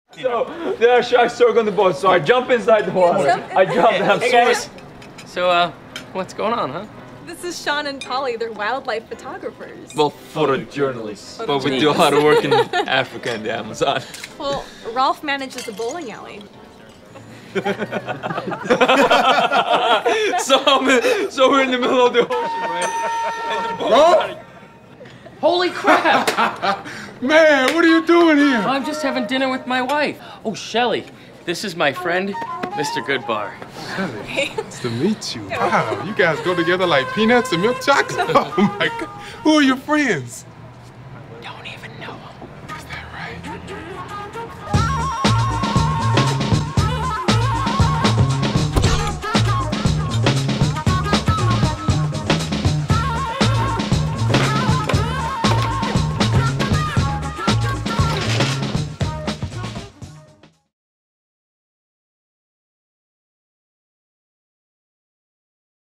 So there are sharks circling the boat, so I jump inside the water. I jump and I'm swimming. So, what's going on, huh? This is Sean and Polly. They're wildlife photographers. Well, photojournalists. But we do a lot of work in Africa and the Amazon. Well, Rolf manages a bowling alley. So we're in the middle of the ocean, right? And the boat. Holy crap! Man, what are you doing here? I'm just having dinner with my wife. Oh, Shelly, this is my friend, Mr. Goodbar. Shelly, nice to meet you. Wow, you guys go together like peanuts and milk chocolate? Oh my God, who are your friends?